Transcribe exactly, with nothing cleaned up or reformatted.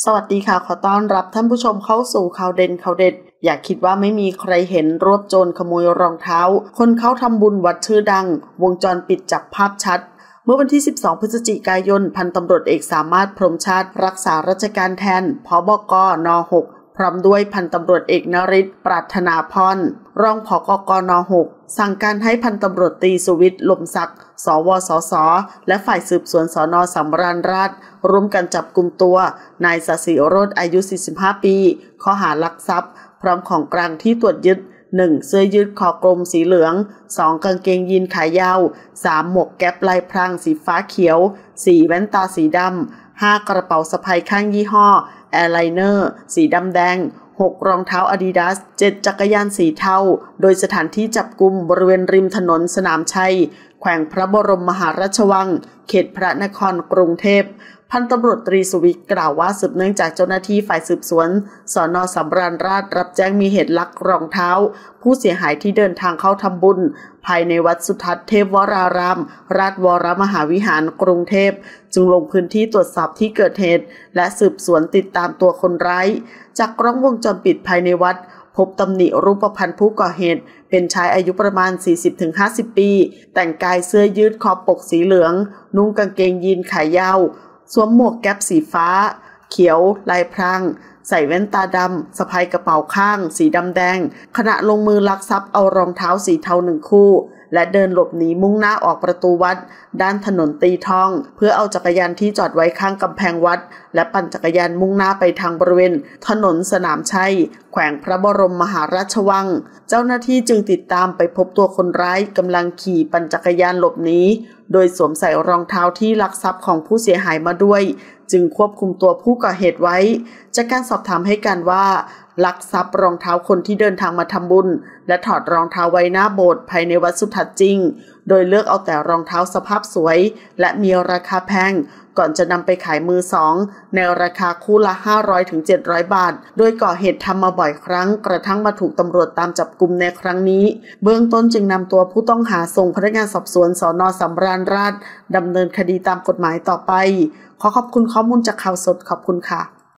สวัสดีค่ะขอต้อนรับท่านผู้ชมเข้าสู่ข่าวเด่นข่าวเด็ดอย่าคิดว่าไม่มีใครเห็นรวบโจรขโมยรองเท้าคนเข้าทำบุญวัดชื่อดังวงจรปิดจับภาพชัดเมื่อวันที่สิบสองพฤศจิกายนพันตำรวจเอกสามารถพรหมชาติรักษาราชการแทนผบก.น.หกพร้อมด้วยพันตำรวจเอกนฤทธิ์ปรารถนาพรรองผกก.น.หกสั่งการให้พันตำรวจตรีสุวิทย์ลมศักดิ์สวสสและฝ่ายสืบสวนสน.สำราญราษฎร์ร่วมกันจับกุมตัวนายศศิโรจน์อายุสี่สิบห้าปีข้อหาลักทรัพย์พร้อมของกลางที่ตรวจยึดหนึ่งเสื้อยืดคอกลมสีเหลืองสองกางเกงยีนขายาวสามหมวกแก๊ปลายพรางสีฟ้าเขียวสี่แว่นตาสีดำห้ากระเป๋าสะพายข้างยี่ห้อแอร์ไลเนอร์สีดำแดงหกรองเท้าอาดิดาสเจ็ดจักรยานสีเทาโดยสถานที่จับกุมบริเวณริมถนนสนามชัยแขวงพระบรมมหาราชวังเขตพระนครกรุงเทพพันตำรวจตรีสุวิทย์กล่าวว่าสืบเนื่องจากเจ้าหน้าที่ฝ่ายสืบสวนสน.สำราญราษฎร์รับแจ้งมีเหตุลักรองเท้าผู้เสียหายที่เดินทางเข้าทำบุญภายในวัดสุทัศน์เทพวรารามราชวรมหาวิหารกรุงเทพจึงลงพื้นที่ตรวจสอบที่เกิดเหตุและสืบสวนติดตามตัวคนร้ายจากกล้องวงจรปิดภายในวัดพบตำหนิรูปพรรณผู้ก่อเหตุเป็นชายอายุประมาณ สี่สิบถึงห้าสิบ ปีแต่งกายเสื้อยืดคอปกสีเหลืองนุ่งกางเกงยีนขายาวสวมหมวกแก๊ปสีฟ้าเขียวลายพรางใส่แว่นตาดำสะพายกระเป๋าข้างสีดำแดงขณะลงมือลักทรัพย์เอารองเท้าสีเทาหนึ่งคู่และเดินหลบหนีมุ่งหน้าออกประตูวัดด้านถนนตีทองเพื่อเอาจักรยานที่จอดไว้ข้างกำแพงวัดและปั่นจักรยานมุ่งหน้าไปทางบริเวณถนนสนามชัยแขวงพระบรมมหาราชวังเจ้าหน้าที่จึงติดตามไปพบตัวคนร้ายกำลังขี่ปั่นจักรยานหลบหนีโดยสวมใส่รองเท้าที่ลักทรัพย์ของผู้เสียหายมาด้วยจึงควบคุมตัวผู้ก่อเหตุไว้จากการสอบถามให้การว่าลักทรัพย์รองเท้าคนที่เดินทางมาทำบุญและถอดรองเท้าไว้หน้าโบสถ์ภายในวัดสุทัศน์จริงโดยเลือกเอาแต่รองเท้าสภาพสวยและมีราคาแพงก่อนจะนำไปขายมือสองในราคาคู่ละ ห้าร้อยถึงเจ็ดร้อย บาทโดยก่อเหตุทำมาบ่อยครั้งกระทั่งมาถูกตำรวจตามจับกุมในครั้งนี้เบื้องต้นจึงนำตัวผู้ต้องหาส่งพนักงานสอบสวนสน.สำราญราษฎร์ดำเนินคดีตามกฎหมายต่อไปขอขอบคุณข้อมูลจากข่าวสดขอบคุณค่ะ